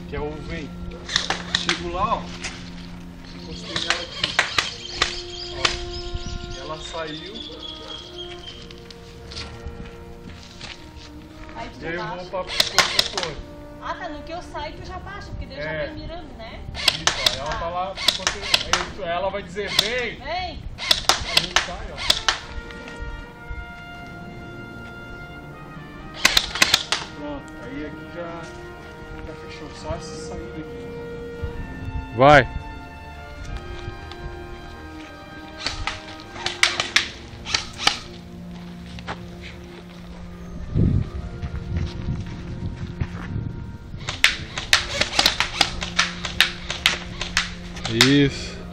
que é o vem. Chego lá, ó. Encostei nela aqui. Ó. Ela saiu. Aí tu E aí eu já vou baixa. pra protetor. Ah, tá. No que eu saio tu já baixa, porque daí eu já É. vem mirando, né? Isso, ó. Ela tá lá. Aí ela vai dizer vem. Vem! A gente sai, ó. Pronto, aí aqui já fechou, só essa saída aqui. Vai. Isso.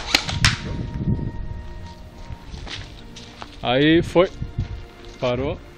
Aí foi. Parou.